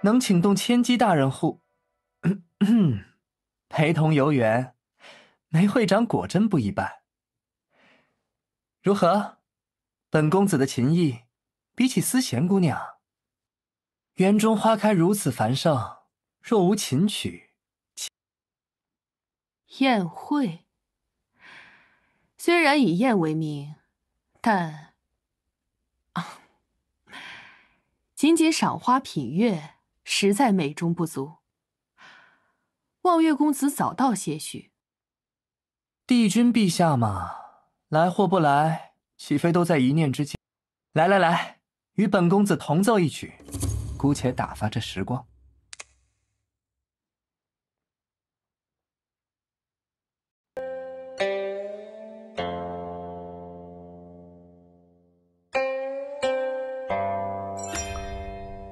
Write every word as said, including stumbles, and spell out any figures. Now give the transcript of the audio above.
能请动千机大人护陪同游园，梅会长果真不一般。如何？本公子的琴艺，比起思贤姑娘，园中花开如此繁盛，若无琴曲， 宴会虽然以宴为名，但啊，仅仅赏花品月，实在美中不足。望月公子早到些许。 帝君陛下嘛，来或不来，岂非都在一念之间？来来来，与本公子同奏一曲，姑且打发这时光。